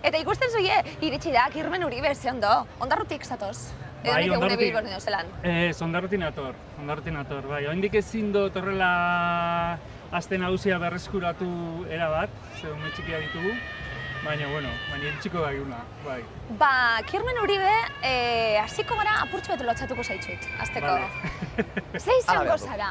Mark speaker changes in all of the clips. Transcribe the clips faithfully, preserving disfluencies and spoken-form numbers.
Speaker 1: Eta ikusten zuie, iritsi da, Kirmen Uribe, ze ondo, Ondarrutik zatoz. Edo nik egune Bilbon edo zelan.
Speaker 2: Ez, Ondarrutik nator, Ondarrutik nator, bai. Oraindik ezin dut horrela aste nagusia berreskuratu erabat, ze ume txikia ditugu. Baina, bueno, baina iritsiko da eguna, bai.
Speaker 1: Ba, Kirmen Uribe, hasiko gara apurtxo bat lotzatuko zaitzut, azteko. Ze izango zara?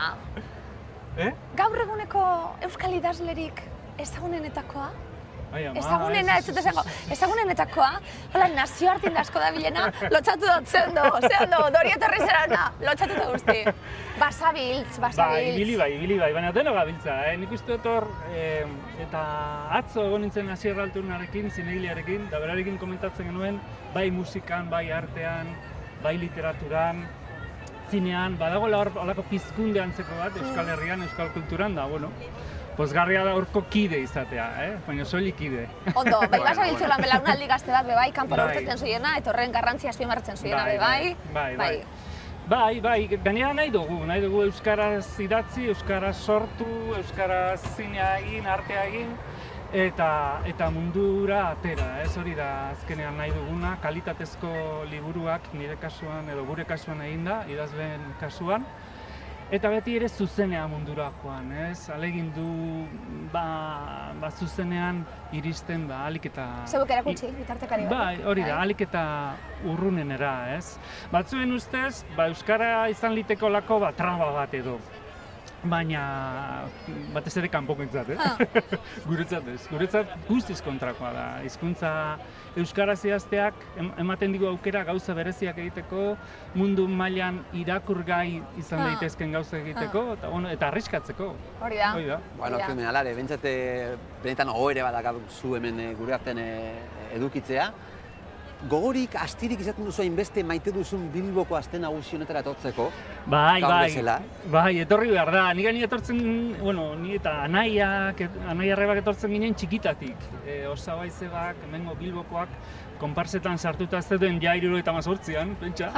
Speaker 2: Eh?
Speaker 1: Gaur eguneko euskal idazlerik ezagunenetakoa?
Speaker 2: Ai, ama,
Speaker 1: Ezagunena, ez dut esango, ezagunenetakoa, hola, nazioartin asko da bilena, lotxatu dut, ze ondo, ze ondo, dori etorri zera ona, lotxatu dut guzti. Basabiltz, basabiltz.
Speaker 2: Bai, ibili bai, ibili bai, baina deno gabiltza, eh? Nik uste dut hor, eta atzo egon nintzen Asier Alturnarekin, zinegilearekin, da berarekin komentatzen genuen, bai musikan, bai artean, bai literaturan, zinean, badagoela hor holako pizkunde antzeko bat, Euskal Herrian, Euskal Kulturan, da, bueno, pozgarria da horko kide izatea, eh? Baina soilik kide.
Speaker 1: Ondo, bai basabiltzu lan belaunaldi gazte bat, bebai, kanpora urtetzen zuiena, eta horren garrantzia azpimarratzen zuiena, bebai.
Speaker 2: Bai, bai. Bai, bai, gainera nahi dugu, nahi dugu euskaraz idatzi, euskaraz sortu, euskaraz zinea egin, artea egin, eta, eta mundura atera, ez hori da azkenean nahi duguna, kalitatezko liburuak nire kasuan edo gure kasuan egin da, idazleen kasuan, eta beti ere zuzenean mundura joan, ez? Alegin du, ba, ba zuzenean iristen, ba, alik eta...
Speaker 1: Zeuk erakutsi, bitartekari bat.
Speaker 2: Bai, hori da, alik eta urrunenera, ez? Batzuen ustez, ba, euskara izan liteko lako, ba, traba bat edo. Baina, batez ere kanpokoentzat, eh? Guretzat ez. Guretzat guztiz kontrakoa da. Hizkuntza euskaraz idazteak ematen digu aukera gauza bereziak egiteko, mundu mailan irakurgai izan daitezken gauza egiteko, eta, bueno, eta arriskatzeko.
Speaker 1: Hori da.
Speaker 2: Hori da.
Speaker 3: Bueno, Kirmen, alare, bentsate benetan ohere bat zu hemen gure artean edukitzea. Gogorik, astirik izaten duzu hainbeste maite duzun Bilboko aste nagusi honetara etortzeko?
Speaker 2: Bai, bai, bai, etorri behar da. Ni gani etortzen, bueno, ni eta anaiak, anai arrebak etortzen ginen txikitatik. E, Osabaizebak, hemengo Bilbokoak, konparsetan sartuta ez duen ja hirurogeita hemezortzian, pentsa.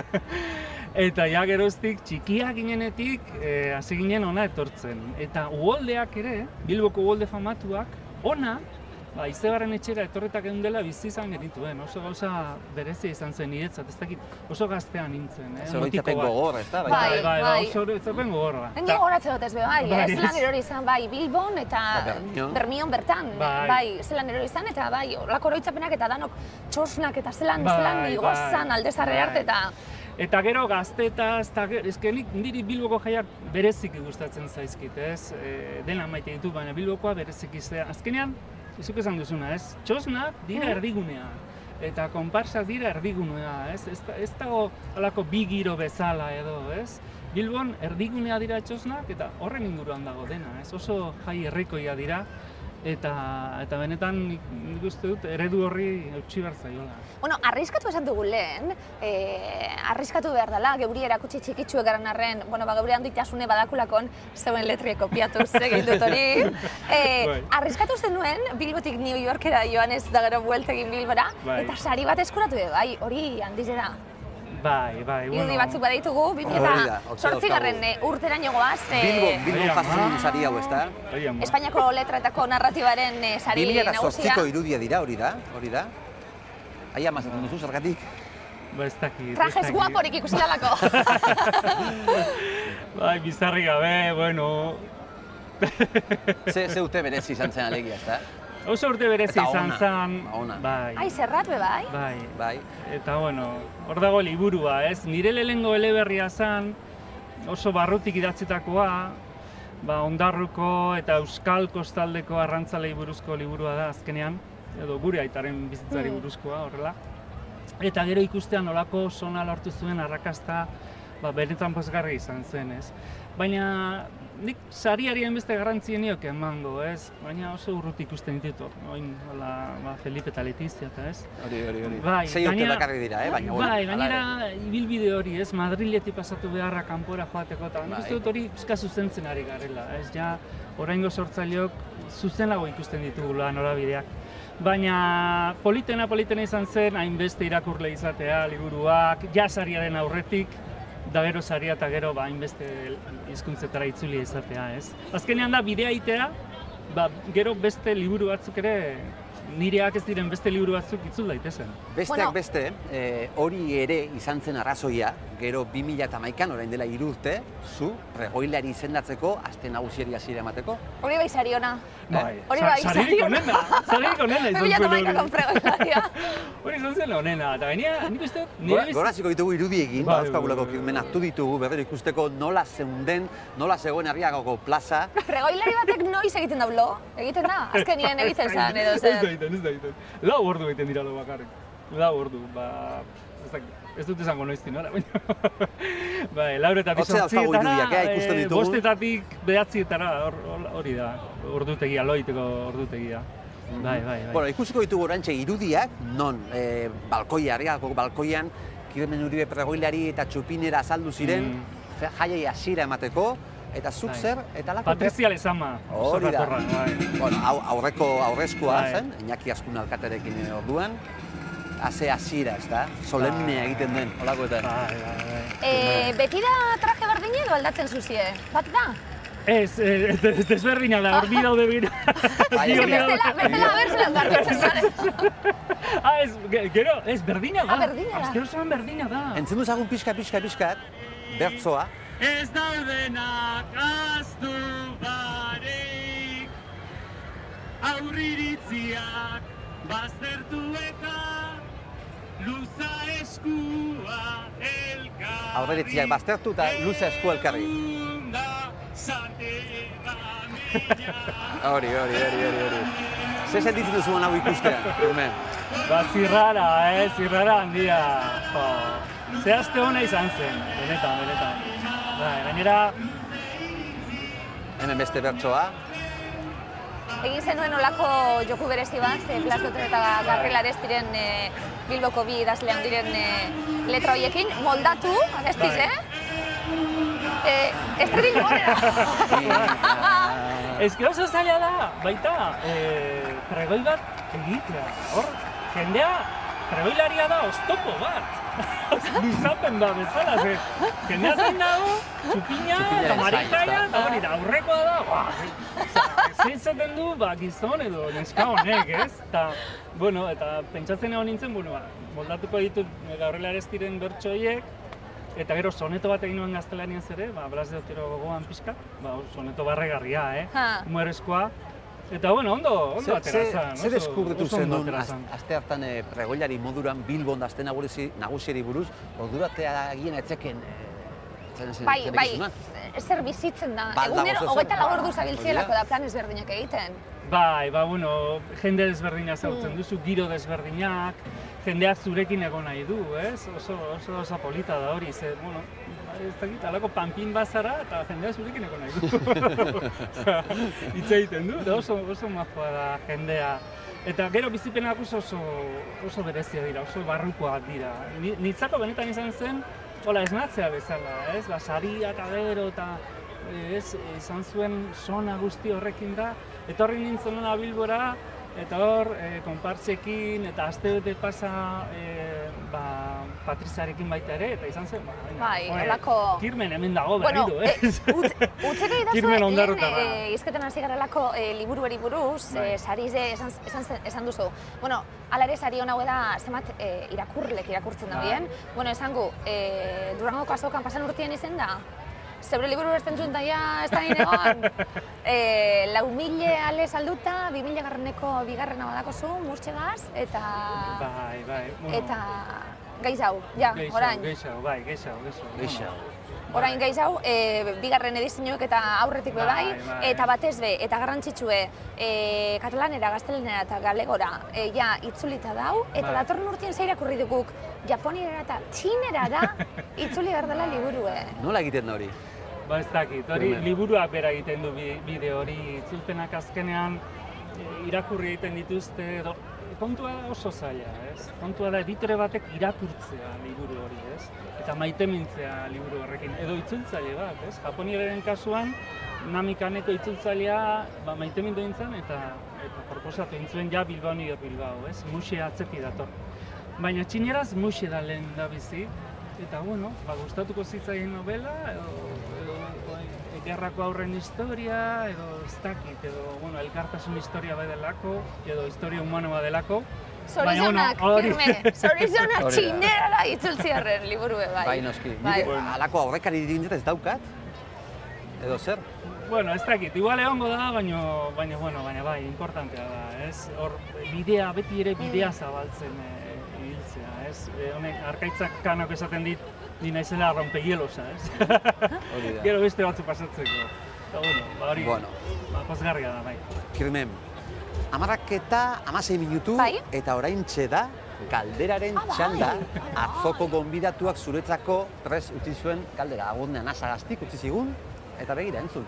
Speaker 2: Eta ja geroztik txikiak ginenetik hasi ginen ona etortzen. Eta uholdeak ere, Bilboko uholde famatuak, ona, ba, Izebarren etxera etorretak egun dela bizi izan genituen, oso gauza berezia izan zen niretzat, ez dakit oso gaztean nintzen, eh?
Speaker 3: Ez hori gogorra, ez da?
Speaker 1: Bai, bai,
Speaker 2: oso hori gogorra.
Speaker 1: Engi gogoratze dut ez be, bai, zelan erori izan, bai, Bilbon eta Bermion bertan, bai, zelan erori izan, eta bai, olako oroitzapenak eta danok txosnak eta zelan, zelan igozan aldezarre arte eta...
Speaker 2: Eta gero gaztetaz, eta ezke niri Bilboko jaiak bereziki gustatzen zaizkit, ez? Dena maite ditu, baina Bilbokoa bereziki iztea. Azkenean, izuk esan duzuna, ez? Txosnak dira erdigunea, eta konparsak dira erdigunea, ez? Ez dago alako bi giro bezala edo, ez? Bilbon erdigunea dira txosnak, eta horren inguruan dago dena, ez? Oso jai herrikoia dira, eta eta benetan nik uste dut eredu horri eutsi behar zaiola.
Speaker 1: Bueno, arriskatu esan dugu lehen, arriskatu behar dela, geuri erakutsi txikitsuek garen arren, bueno, ba, geuri handitasune badakulakon, zeuen letrie kopiatuz egin dut hori. Arriskatu zenuen, Bilbotik New Yorkera joan ez da gero bueltegin Bilbora, eta sari bat eskuratu du, bai, hori handiz da.
Speaker 2: Bai, bai, bueno...
Speaker 1: Irudi batzuk baditugu, bi mila zortzigarren urteran jogoaz...
Speaker 3: Bilbon, Bilbon jasotzen sari hau, ez da?
Speaker 1: Espainiako letretako narratibaren sari nagusia.
Speaker 3: bi mila zortziko irudia dira, hori da? Hori da? Aia mazaten duzu, zergatik?
Speaker 2: Ba, ez dakit...
Speaker 1: Trajes guaporik ikusi dalako.
Speaker 2: Bai, bizarri gabe, bueno...
Speaker 3: Ze urte berezi izan zen alegia, ez da?
Speaker 2: Oso urte berezi izan zen, bai.
Speaker 1: Ai, zerrat be bai?
Speaker 2: Bai,
Speaker 3: bai.
Speaker 2: Eta, bueno, hor dago liburua, ez? Nire lehengo eleberria zen, oso barrutik idatzitakoa, ba, Ondarruko eta Euskal Kostaldeko arrantzalei buruzko liburua da azkenean, edo gure aitaren bizitzari buruzkoa, horrela. Eta gero ikustean nolako sona lortu zuen arrakasta, ba, benetan pozgarri izan zen, ez? Baina, nik sariari hainbeste garrantzien nioke emango, ez? Baina oso urruti ikusten ditut, oin, hola, ba, Felipe eta Letizia, eta ez?
Speaker 3: Hori, hori, hori.
Speaker 2: Bai,
Speaker 3: sei urte bakarri dira, eh? Baina,
Speaker 2: bai, gainera, ibilbide hori, ez? Madriletik pasatu beharra kanpora joateko, eta nik uste dut hori pizka zuzentzen ari garela, ez? Ja, oraingo sortzaileok zuzenago ikusten ditugula norabideak. Baina politena politena izan zen, hainbeste irakurle izatea, liburuak, ja sariaren aurretik, da gero saria eta gero ba, hainbeste hizkuntzetara itzulia izatea, ez? Azkenean da bidea itea, ba, gero beste liburu batzuk ere nireak ez diren beste liburu batzuk itzul daitezen.
Speaker 3: Besteak beste, hori ere izan zen arrazoia, gero bi mila hamaikan, orain dela hiru urte, zu pregoilari izendatzeko aste nagusiari hasiera emateko.
Speaker 1: Hori bai sariona.
Speaker 2: Hori bai sariona. Saririk onena izan
Speaker 1: bi mila hamaikako pregoilaria.
Speaker 2: Hori izan zen onena, eta gainea, nik uste...
Speaker 3: Goraziko ditugu irudiekin, dauzkagulako kirmen hartu ditugu, berriro ikusteko nola zeunden, nola zegoen Arriagako plaza.
Speaker 1: Pregoilari batek noiz egiten da blo? Egiten da? Azkenien egiten zen edo zer?
Speaker 2: Ez da egiten, ez da egiten. Lau ordu egiten dira lo bakarrik. Lau ordu, ba... Ez dut esango noizti, nola? Bai, lauretatik sortzietara, bostetatik behatzietara hori da, ordutegia, loiteko ordutegia. Bai, bai, bai.
Speaker 3: Bueno, ikusiko ditugu orantxe irudiak, non balkoia, Arriagako balkoian, Kirmen Uribe pregoilari eta txupinera azaldu ziren, jaiai hasiera emateko, eta zuk zer, eta lako...
Speaker 2: Patrizia Lezama,
Speaker 3: hori da. Bueno, aurreko aurrezkoa zen, Iñaki Azkun alkaterekin orduan, haze hasiera, ez da? Solemnea egiten den, holakoetan.
Speaker 1: Beti da traje berdin edo aldatzen zuzie? Bat da?
Speaker 2: Ez, desberdina da, hor bi daude bira.
Speaker 1: Bestela, berzelan garbitzen zaren.
Speaker 2: Ah, ez, gero, ez, berdina da.
Speaker 1: Ah, berdina da.
Speaker 2: Azte osoan berdina da.
Speaker 3: Entzun duzagun pixka, pixka, pixkat, bertzoa.
Speaker 2: Ez daudenak aztu barik, aurriritziak baztertu eta luza eskua elkarri.
Speaker 3: Aurriritziak baztertu eta luza eskua elkarri. Hori, hori, hori, hori, hori. Zer sentitzen duzuan hau ikustean, Kirmen?
Speaker 2: Ba, zirrara, eh, zirrara handia. Ze aste hona izan zen, benetan, benetan. Gainera...
Speaker 3: Hemen beste bertsoa.
Speaker 1: Egin zenuen olako joku berezi bat, Blas Doter eta Garrilarez diren Bilboko bi idazlean diren letra horiekin, moldatu, abestiz, eh? Estribil gorera!
Speaker 2: Ez que oso zaila da, baita, pregoi bat egitea. Hor, jendea pregoilaria da oztopo bat. Luzapen da bezala, ze jendea zain dago, txupina eta marikaia, eta hori da, aurrekoa da, zeitzaten du, ba, gizon edo neska honek, ez? Eta, bueno, eta pentsatzen egon nintzen, bueno, moldatuko ditut Gabriel diren bertsoiek, eta gero soneto bat egin nuen gaztelaniaz ere, ba, Blas de Otero gogoan pixka, ba, soneto barregarria, eh? Humoreskoa. Eta, bueno, ondo, ondo atera zan.
Speaker 3: Zer deskubritu zen duen aste hartan pregoilari moduran Bilbon aste nagusiari buruz, orduratea egien etzeken
Speaker 1: Bai, bai, zer bizitzen da. Egunero, hogeita lau ordu zabiltzielako da plan ezberdinak egiten.
Speaker 2: Bai, ba, bueno, jende desberdina zautzen duzu, giro desberdinak, jendeak zurekin egon nahi du, ez? Oso, oso, oso polita da hori, ze, bueno, ez dakit, alako panpin bazara eta jendeak zurekin egon nahi du. Hitz egiten du, eta oso, oso majoa da jendea. Eta gero bizipenak oso, oso berezia dira, oso barrukoak dira. Nitzako benetan izan zen, hola, esnatzea bezala, ez? Ba, saria eta gero eta ez, izan zuen sona guzti horrekin da. Etorri nintzen hona Bilbora, eta hor, konpartzekin eta aste bete pasa Patrizarekin baita ere, eta izan zen,
Speaker 1: bai, holako...
Speaker 2: Kirmen hemen dago berridu, ez?
Speaker 1: Utzeke idazu, lehen izketan hasi garelako liburuari buruz, sarize esan duzu. Bueno, ala ere sari hona da zemat irakurlek irakurtzen da bien. Bueno, esan gu, Durangoko azokan pasan urtean izen da? Zeure liburu bertzen zuen daia ez da nire egon. Lau mile ale salduta, bi mila garreneko bigarrena badako zu, murtxegaz, eta...
Speaker 2: Bai, bai.
Speaker 1: Eta... Geizau, ja, orain.
Speaker 2: Geizau, bai, geizau, geizau.
Speaker 1: Orain geizau, bigarren edizioek eta aurretik be bai, eta batez be, eta garrantzitsue, katalanera, gaztelenera eta galegora, ja, itzulita dau, eta datorren urtean ze irakurri duguk, japoniera eta txinera da, itzuli behar dela liburue.
Speaker 3: Nola egiten da hori?
Speaker 2: Ba ez dakit, hori liburuak bera egiten du bide hori, itzulpenak azkenean irakurri egiten dituzte, kontua da oso zaila, ez? Kontua da editore batek irakurtzea liburu hori, ez? Eta maitemintzea liburu horrekin, edo itzultzaile bat, ez? Japoniaren kasuan, Nami Kaneko itzultzailea maitemindu nintzen eta proposatu nintzen ja Bilbao nire Bilbao, ez? Muxe atzetik dator. Baina txineraz muxe da lehen da bizi, eta bueno, gustatuko zitzaien novela, edo gerrako aurren historia, edo ez dakit, edo, bueno, elkartasun historia bai delako, edo historia humano bat delako.
Speaker 1: Zorizonak, firme, zorizonak txinerara itzultziarren liburu bai.
Speaker 3: Bai, noski. Halako aurrekari dintzat ez daukat, edo zer?
Speaker 2: Bueno, ez dakit, igual egongo da, baina, baina, bueno, baina bai, importantea da, ez? Hor, bidea, beti ere bidea zabaltzen ibiltzea, ez? Honek, Arkaitzak kanok esaten dit, ni naizela rompehielosa, ez? Gero beste batzu pasatzeko. Eta, bueno, ba hori, ba, pozgarria da, bai.
Speaker 3: Kirmen, hamarrak eta hamasei minutu, eta oraintxe da, galderaren txanda, atzoko gonbidatuak zuretzako prest utzi zuen galdera. Agundean asagaztik utzi zigun, eta begira, entzun.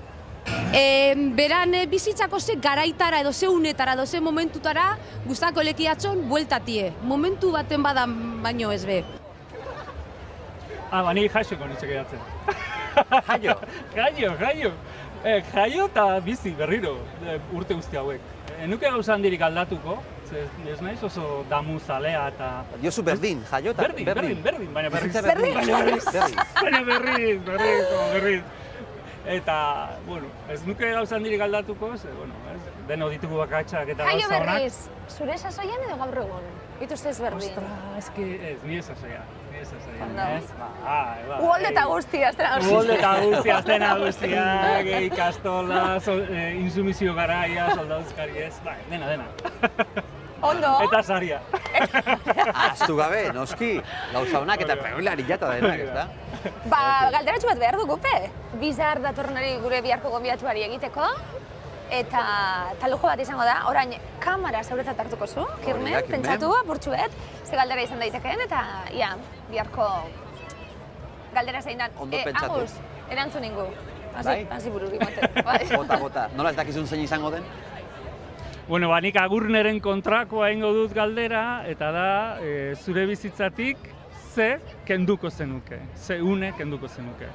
Speaker 4: Beran bizitzako ze garaitara edo ze unetara edo ze momentutara guztako lekiatxon bueltatie. Momentu baten badan baino ez be.
Speaker 2: Ah, ba, nire jaixoko nitxek edatzen.
Speaker 3: Jaio?
Speaker 2: Jaio, jaio. Jaio eta bizi berriro urte guzti hauek. Nuke gauza handirik aldatuko, ez naiz oso damu zalea eta...
Speaker 3: Diozu berdin, jaio eta
Speaker 2: berdin. Berdin, berdin, baina berriz.
Speaker 3: Berdin, baina berriz.
Speaker 2: Baina berriz, berriz, berriz. Eta, bueno, ez nuke gauza handirik aldatuko, ze, bueno, deno ditugu bakatxak eta gauza honak.
Speaker 1: Jaio berriz, zure sasoian edo gaur egun? Ituz ez berdin?
Speaker 2: Ostra, ez que ez, nire sasoia. Nire sasoia, ez?
Speaker 1: Uolde eta guztia, aztena guztia.
Speaker 2: Uolde eta guztia, aztena guztia, ikastola, insumizio garaia, soldauzkari ez, bai, dena, dena.
Speaker 1: Ondo.
Speaker 2: Eta saria.
Speaker 3: Aztu gabe, noski, gauza honak eta pegoilari jata denak, ez da?
Speaker 1: Ba, galderatxo bat behar dugupe. Bizar datorrenari gure biharko gonbidatuari egiteko. Eta talujo bat izango da, orain kamara zauretzat hartuko zu, Kirmen, pentsatu, apurtxuet, ze galdera izan daitekeen, eta ia, biharko galdera zein dan.
Speaker 3: Ondo pentsatu.
Speaker 1: Agus, erantzun ningu.
Speaker 3: Bai?
Speaker 1: Hasi buru gimote.
Speaker 3: Bota, bota. Nola ez dakizun zein izango den?
Speaker 2: Bueno, ba, nik agurneren kontrakoa egingo dut galdera, eta da, zure bizitzatik, ze kenduko zenuke, ze une kenduko zenuke.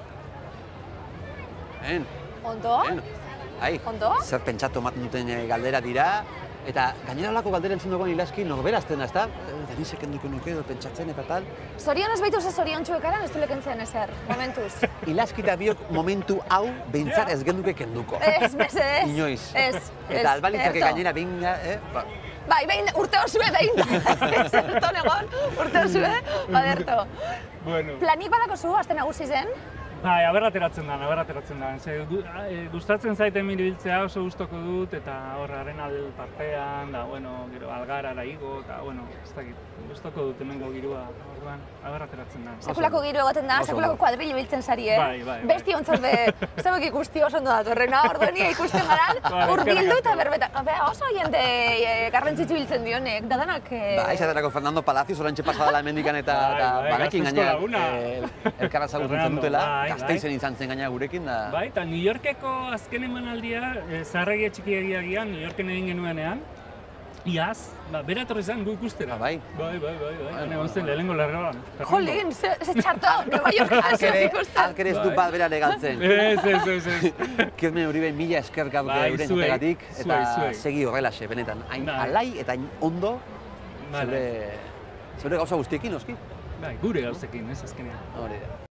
Speaker 3: En.
Speaker 1: Ondo?
Speaker 3: En. Ai, zer pentsatu ematen duten galdera dira, eta gainera olako galdera entzun dugu ilaski norberaztena, ez da? Denise kenduko nuke edo pentsatzen eta tal.
Speaker 1: Zorion ez baitu ze zorion txuekaran, ez du lekentzen ezer, momentuz.
Speaker 3: Ilaski eta biok momentu hau behintzat ez genduke kenduko.
Speaker 1: Ez, bez, ez.
Speaker 3: Inoiz.
Speaker 1: Ez, ez.
Speaker 3: Eta albalitzake gainera binga, eh?
Speaker 1: Bai, behin urte osue behin da. Zerto negon, urte osue, baderto.
Speaker 2: Bueno.
Speaker 1: Planik badako zu, azte nagusi zen?
Speaker 2: Bai, aberrateratzen da, aberrateratzen da. Ze, gustatzen zaiten miribiltzea oso gustoko dut, eta horraren alpartean, da, bueno, gero algarara igo, eta, bueno, ez dakit, gustoko dut hemengo girua, orduan, aberrateratzen da.
Speaker 1: Sekulako giru egoten da, sekulako kuadrilo biltzen zari, eh?
Speaker 2: Bai, bai, bai.
Speaker 1: Besti ontzat be, zebek ikusti oso ondo datorrena, orduan nire ikusten garan, urbildu eta berbeta. Oso jende garrantzitsu biltzen dionek, dadanak...
Speaker 3: Ba, izaterako Fernando Palacios, orantxe pasadala hemendikan eta banekin gaina elkarra zagutzen dutela. Gazteizen izan zen gaina gurekin da...
Speaker 2: Bai, eta New Yorkeko azken emanaldia, zaharregia txikiegiagian, New Yorken egin genuenean, iaz, bera etorri zen gu ikustera.
Speaker 3: Bai?
Speaker 2: Bai, bai, bai, bai, egon zen lehenengo larroan.
Speaker 1: Jolín, ze txarto, Nueva Yorka ez ikusten.
Speaker 3: Alker ez du bat bera legaltzen.
Speaker 2: Ez, ez, ez, ez.
Speaker 3: Kirmen Uribe mila esker gaur euren zategatik, eta segi horrelaxe, benetan. Hain alai eta hain ondo, zure gauza guztiekin, oski?
Speaker 2: Bai, gure gauzekin, ez azkenean.
Speaker 3: Hori da.